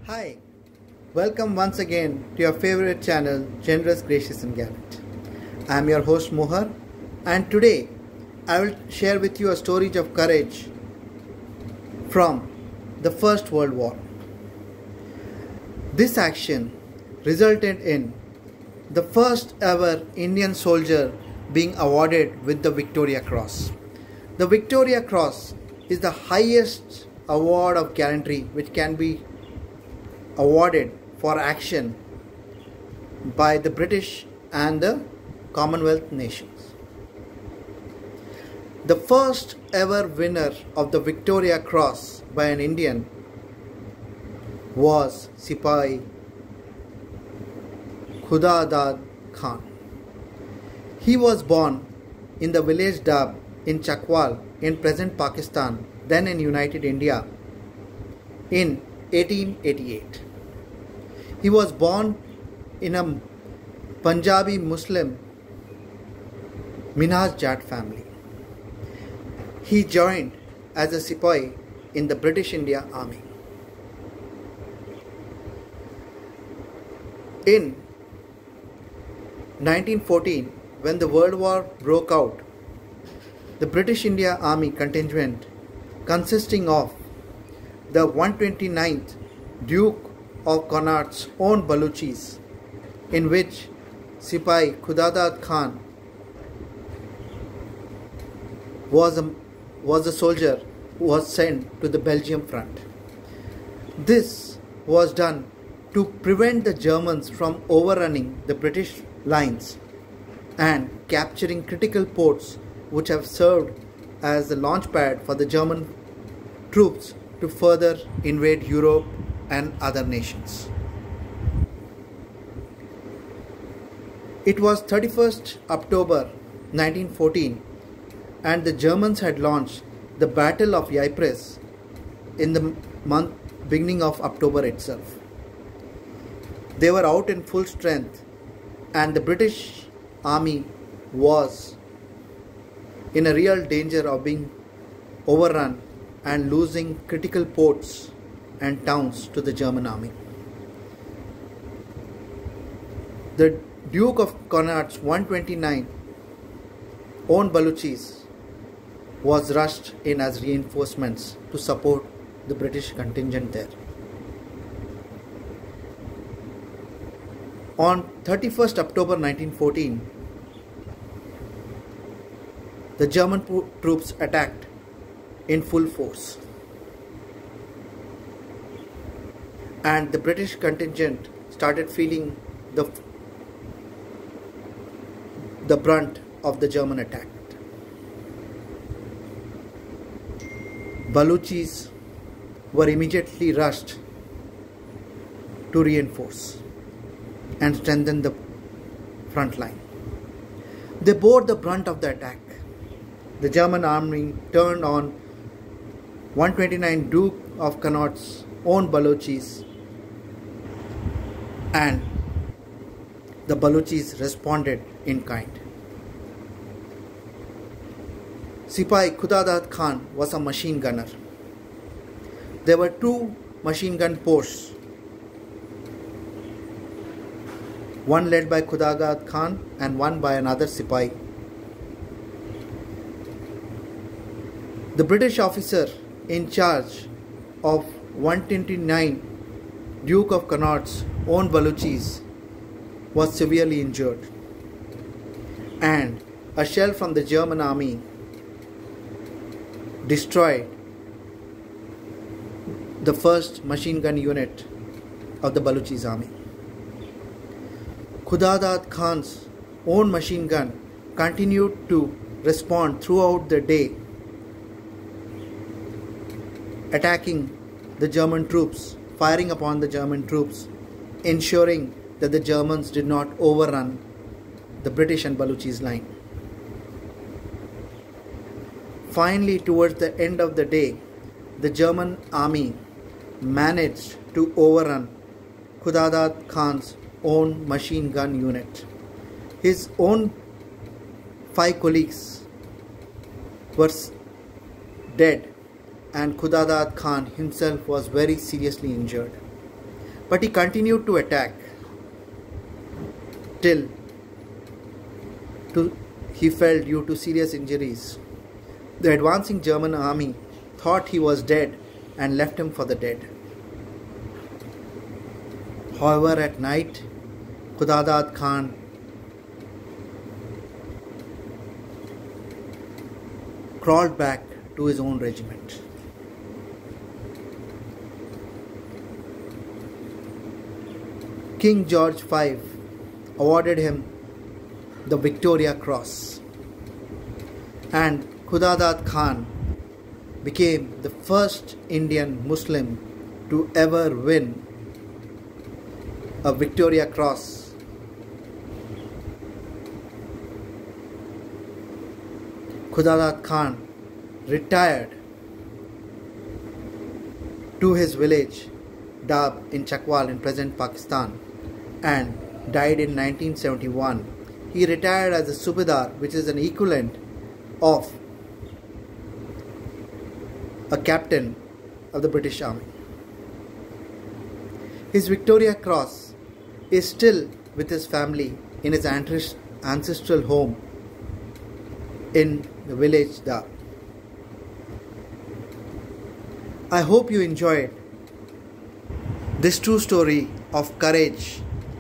Hi, welcome once again to your favorite channel, Generous, Gracious and Gallant. I am your host Mohar, and today I will share with you a story of courage from the First World War. This action resulted in the first ever Indian soldier being awarded with the Victoria Cross. The Victoria Cross is the highest award of gallantry which can be awarded for action by the British and the Commonwealth nations. The first ever winner of the Victoria Cross by an Indian was Sipahi Khudadad Khan. He was born in the village Dab in Chakwal in present Pakistan, then in United India, in 1888. He was born in a Punjabi Muslim Minhas Jat family. He joined as a Sipahi in the British India Army. In 1914, when the World War broke out, the British India Army contingent, consisting of the 129th Duke of Connaught's own Baluchis, in which Sipahi Khudadad Khan was a soldier who was sent to the Belgium front. This was done to prevent the Germans from overrunning the British lines and capturing critical ports which have served as the launchpad for the German troops to further invade Europe and other nations. It was 31st October 1914 and the Germans had launched the Battle of Ypres in the beginning of October itself. They were out in full strength and the British Army was in a real danger of being overrun and losing critical ports and towns to the German army. The Duke of Connaught's 129 own Baluchis was rushed in as reinforcements to support the British contingent there. On 31st October 1914, the German troops attacked in full force, and the British contingent started feeling the brunt of the German attack. Baluchis were immediately rushed to reinforce and strengthen the front line. They bore the brunt of the attack. The German army turned on 129 Duke of Connaught's own Baluchis, and the Baluchis responded in kind. Sipahi Khudadad Khan was a machine gunner. There were two machine gun posts, one led by Khudadad Khan and one by another Sipahi. The British officer in charge of 129 Duke of Connaught's own Baluchis was severely injured, and a shell from the German army destroyed the first machine gun unit of the Baluchis army. Khudadad Khan's own machine gun continued to respond throughout the day, attacking the German troops, firing upon the German troops, ensuring that the Germans did not overrun the British and Baluchis line. Finally, towards the end of the day, the German army managed to overrun Khudadad Khan's own machine gun unit. His own 5 colleagues were dead and Khudadad Khan himself was very seriously injured. but he continued to attack till he fell due to serious injuries. The advancing German army thought he was dead and left him for the dead. However, at night, Khudadad Khan crawled back to his own regiment. King George V awarded him the Victoria Cross, and Khudadad Khan became the first Indian Muslim to ever win a Victoria Cross. Khudadad Khan retired to his village Dab in Chakwal in present Pakistan and died in 1971. He retired as a Subedar, which is an equivalent of a captain of the British Army. His Victoria Cross is still with his family in his ancestral home in the village Dab. I hope you enjoyed this true story of courage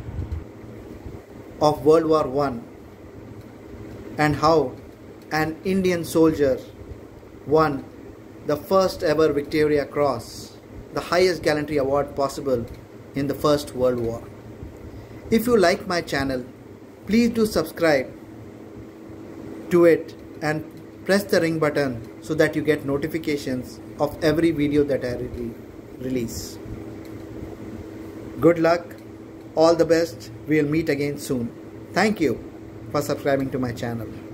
of World War I and how an Indian soldier won the first ever Victoria Cross, the highest gallantry award possible in the First World War. If you like my channel, please do subscribe to it and press the ring button so that you get notifications of every video that I release. Good luck, all the best, we'll meet again soon. Thank you for subscribing to my channel.